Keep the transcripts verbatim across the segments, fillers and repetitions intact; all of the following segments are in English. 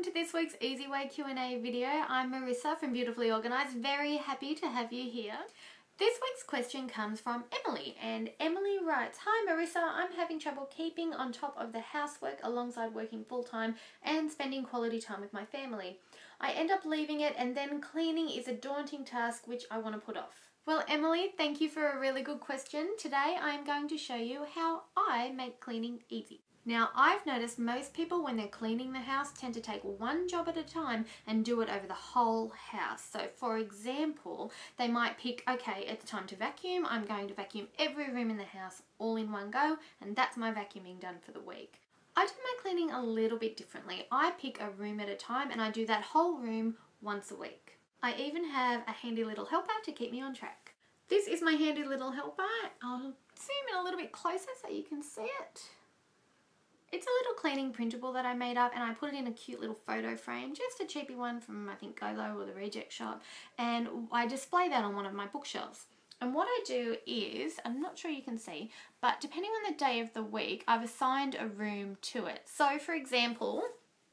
to this week's Easy Way Q and A video. I'm Marissa from Beautifully Organised. Very happy to have you here. This week's question comes from Emily, and Emily writes, "Hi Marissa, I'm having trouble keeping on top of the housework alongside working full-time and spending quality time with my family. I end up leaving it and then cleaning is a daunting task which I want to put off." Well, Emily, thank you for a really good question. Today I'm going to show you how I make cleaning easy. Now, I've noticed most people when they're cleaning the house tend to take one job at a time and do it over the whole house. So for example, they might pick, okay, it's time to vacuum. I'm going to vacuum every room in the house all in one go, and that's my vacuuming done for the week. I do my cleaning a little bit differently. I pick a room at a time and I do that whole room once a week. I even have a handy little helper to keep me on track. This is my handy little helper. I'll zoom in a little bit closer so you can see it. It's a little cleaning printable that I made up, and I put it in a cute little photo frame, just a cheapy one from I think Golo or the Reject Shop, and I display that on one of my bookshelves. And what I do is, I'm not sure you can see, but depending on the day of the week, I've assigned a room to it. So for example,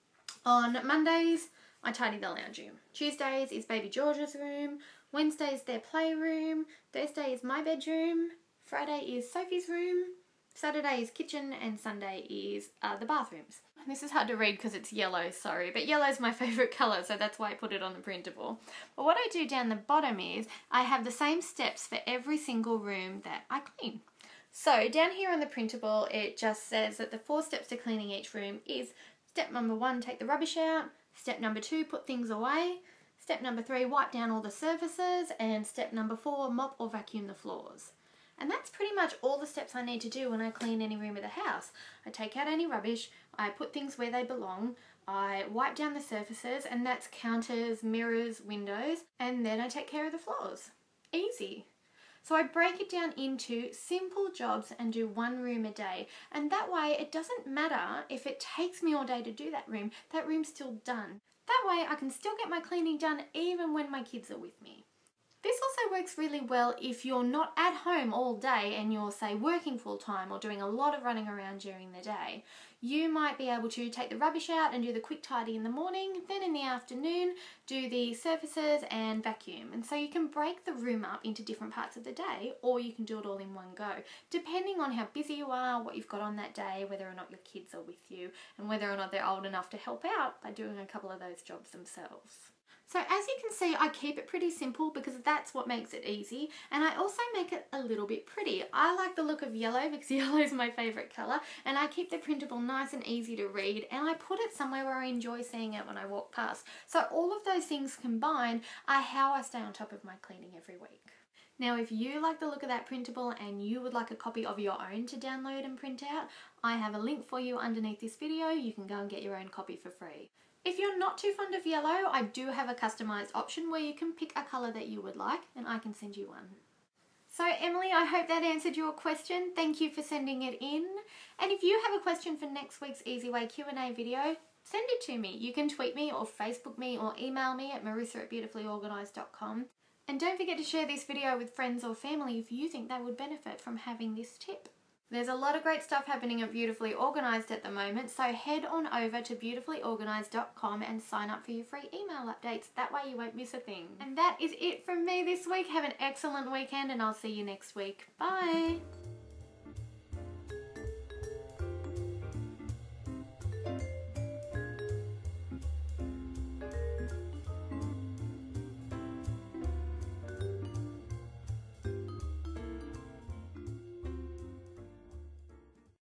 on Mondays, I tidy the lounge room. Tuesdays is baby George's room. Wednesdays their playroom. Thursday is my bedroom. Friday is Sophie's room. Saturday is kitchen, and Sunday is uh, the bathrooms. This is hard to read because it's yellow, sorry, but yellow is my favourite colour, so that's why I put it on the printable. But what I do down the bottom is I have the same steps for every single room that I clean. So down here on the printable, it just says that the four steps to cleaning each room is step number one, take the rubbish out. Step number two, put things away. Step number three, wipe down all the surfaces. And step number four, mop or vacuum the floors. And that's pretty much all the steps I need to do when I clean any room of the house. I take out any rubbish, I put things where they belong, I wipe down the surfaces, and that's counters, mirrors, windows, and then I take care of the floors. Easy. So I break it down into simple jobs and do one room a day. And that way it doesn't matter if it takes me all day to do that room, that room's still done. That way I can still get my cleaning done even when my kids are with me. This also works really well if you're not at home all day and you're, say, working full time or doing a lot of running around during the day. You might be able to take the rubbish out and do the quick tidy in the morning, then in the afternoon do the surfaces and vacuum. And so you can break the room up into different parts of the day, or you can do it all in one go, depending on how busy you are, what you've got on that day, whether or not your kids are with you, and whether or not they're old enough to help out by doing a couple of those jobs themselves. So as you can see, I keep it pretty simple because that's what makes it easy, and I also make it a little bit pretty. I like the look of yellow because yellow is my favourite colour, and I keep the printable nice and easy to read, and I put it somewhere where I enjoy seeing it when I walk past. So all of those things combined are how I stay on top of my cleaning every week. Now, if you like the look of that printable and you would like a copy of your own to download and print out, I have a link for you underneath this video. You can go and get your own copy for free. If you're not too fond of yellow, I do have a customised option where you can pick a colour that you would like, and I can send you one. So Emily, I hope that answered your question. Thank you for sending it in. And if you have a question for next week's Easy Way Q and A video, send it to me. You can tweet me or Facebook me or email me at marissa at beautifully organised dot com. And don't forget to share this video with friends or family if you think they would benefit from having this tip. There's a lot of great stuff happening at Beautifully Organised at the moment, so head on over to beautifully organised dot com and sign up for your free email updates. That way you won't miss a thing. And that is it from me this week. Have an excellent weekend, and I'll see you next week. Bye!